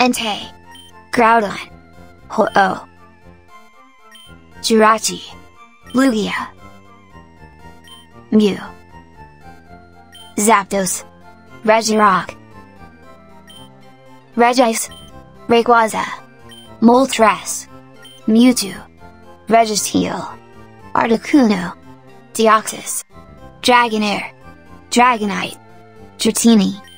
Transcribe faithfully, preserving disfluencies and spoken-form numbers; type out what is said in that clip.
Entei, Groudon, Ho-Oh, Jirachi, Lugia, Mew, Zapdos, Regirock, Regice, Rayquaza, Moltres, Mewtwo, Registeel, Articuno, Deoxys, Dragonair, Dragonite, Dratini.